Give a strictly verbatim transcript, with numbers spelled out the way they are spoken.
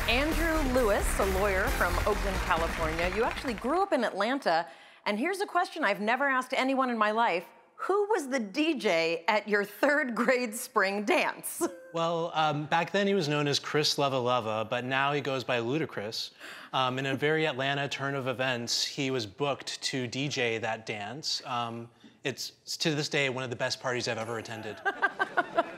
Andrew Lewis, a lawyer from Oakland, California. You actually grew up in Atlanta, and here's a question I've never asked anyone in my life. Who was the D J at your third grade spring dance? Well, um, back then he was known as Chris Leva Leva, but now he goes by Ludacris. Um, in a very Atlanta turn of events, he was booked to D J that dance. Um, it's, to this day, one of the best parties I've ever attended.